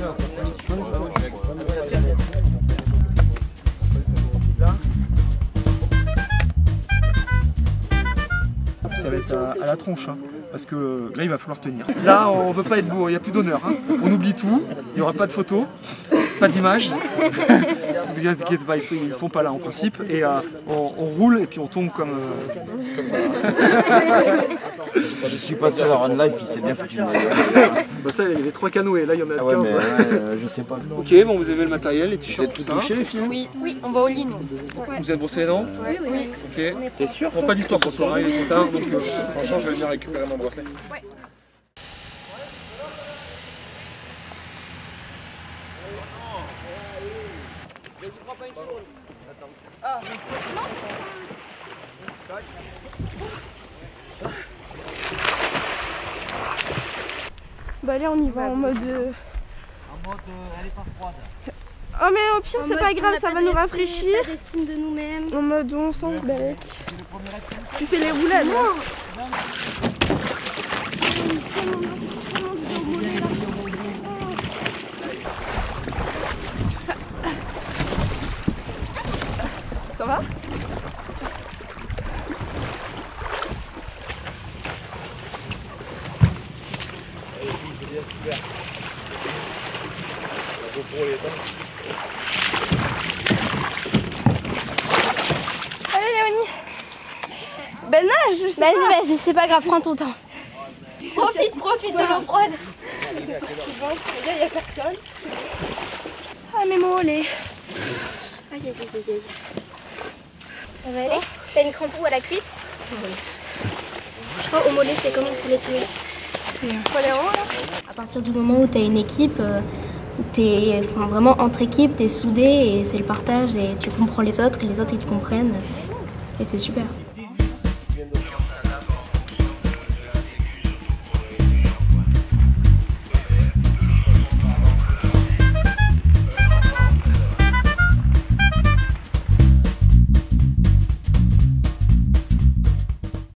Ça va être à la tronche, hein, parce que là il va falloir tenir. Là on veut pas être bourre, il n'y a plus d'honneur. Hein. On oublie tout, il n'y aura pas de photos, pas d'image. Ne vous inquiétez pas, ils sont pas là en principe. Et on roule et puis on tombe comme... Je suis passé à la run life, il s'est bien foutu de ma gueule. Bah ça, il y avait 3 canoës, là il y en a 15. Ouais, mais, je sais pas. Ok, bon vous avez le matériel, les t-shirts, tout ça. Les filles, oui, on va au lit nous. Ouais. Vous êtes brossé les dents? Oui. Ok. T'es sûr? Bon, pas d'histoire ce soir, hein, il est trop tard, donc franchement je vais venir récupérer mon bracelet. Ouais. Bah allez, on y va en mode... Elle est pas froide. Oh mais au pire c'est pas grave, ça va nous rafraîchir. Pas d'estime de nous-mêmes. En mode on s'en balèque. Tu fais les roulades. Ça va? Allez Léonie. Ben nage, je sais pas. Vas-y, c'est pas grave, prends ton temps. Profite de l'eau froide. Il y a personne. Ah mes mollets. Aïe. Ça va aller? T'as une crampe où à la cuisse? Je crois au mollet c'est comment pour les tirer? À partir du moment où t'as une équipe, t'es vraiment entre équipes, t'es soudé et c'est le partage et tu comprends les autres ils te comprennent et c'est super.